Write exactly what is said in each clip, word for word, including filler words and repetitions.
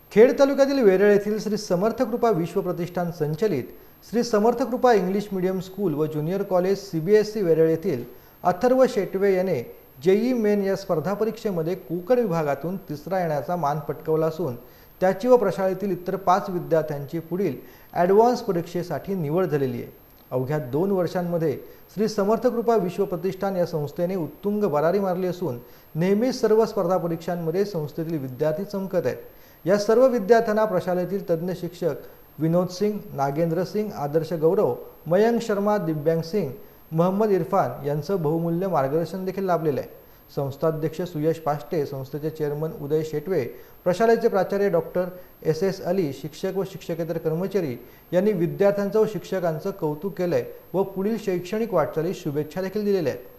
खेड तालुक्यातील वेरळ येथील श्री समर्थ कृपा विश्व प्रतिष्ठान संचलित Shri Samarth Kripa English medium school व ज्युनियर कॉलेज सीबीएसई वेरळ येथील अथर्व शेटवे याने जेई मेन या स्पर्धा परीक्षेमध्ये कोकण विभागातून तिसरा येण्याचा मान पटकावला असून त्याची व प्रशालेतील इतर पाच विद्यार्थ्यांची पुढील ॲडव्हान्स परीक्षेसाठी निवड झालेली आहे। अवघ्या दोन वर्षांमध्ये श्री समर्थ कृपा विश्व प्रतिष्ठान या संस्थेने उत्तुंग भरारी मारली असून नेहमीच सर्व स्पर्धा परीक्षांमध्ये संस्थेतील विद्यार्थी चमकत आहेत। या सर्व विद्यार्थ्यांना प्रशालेतील तज्ञ शिक्षक विनोद सिंग, नागेंद्र सिंग, आदर्श गौरव, मयंक शर्मा, दिव्यांग सिंग, मोहम्मद इरफान यांचं बहुमूल्य मार्गदर्शन देखील लाभलेलं आहे। संस्थाध्यक्ष सुयश पाष्टे, संस्थेचे चेअरमन उदय शेटवे, प्रशालेचे प्राचार्य डॉक्टर एस एस अली, शिक्षक व शिक्षकेतर कर्मचारी यांनी विद्यार्थ्यांचं व शिक्षकांचं कौतुक केलंय व पुढील शैक्षणिक वाटचालीस शुभेच्छा देखील दिलेल्या आहेत।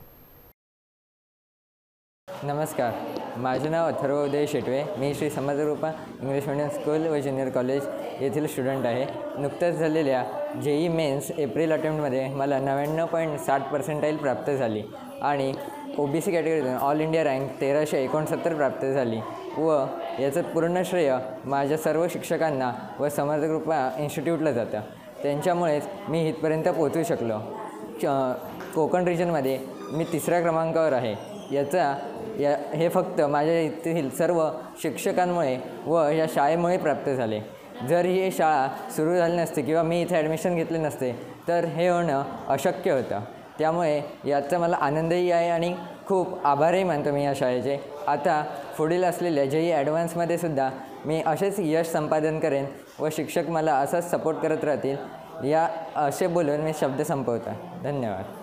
नमस्कार, माझे नाव अथर्व उदय शेटवे। मी Shri Samarth Kripa English medium school व ज्युनियर कॉलेज येथील स्टुडंट आहे। नुकत्याच झालेल्या जेई मेन्स एप्रिल अटेम्प्टमध्ये मला नव्याण्णव पॉईंट साठ पर्सेंटाईल प्राप्त झाली आणि ओ बी सी कॅटेगरीतून ऑल इंडिया रँक तेराशे एकोणसत्तर प्राप्त झाली व याचं पूर्ण श्रेय माझ्या सर्व शिक्षकांना व समर्थ कृपा इन्स्टिट्यूटला जातं। त्यांच्यामुळेच मी इथपर्यंत पोहोचू शकलो। कोकण रिजनमध्ये मी तिसऱ्या क्रमांकावर आहे। याचा या हे फक्त माझ्या येथील सर्व शिक्षकांमुळे व या शाळेमुळे प्राप्त झाले। जर ही शाळा सुरू झाली नसती किंवा मी इथे ॲडमिशन घेतले नसते तर हे होणं अशक्य होतं। त्यामुळे याचा मला आनंदही आहे आणि खूप आभारही मानतो मी या शाळेचे। आता पुढील असलेल्या जेई ॲडव्हान्समध्ये सुद्धा मी असेच यश संपादन करेन व शिक्षक मला असाच सपोर्ट करत राहतील। या असे बोलून मी शब्द संपवतो। धन्यवाद।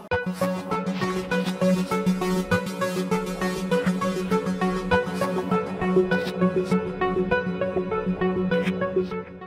Thank you.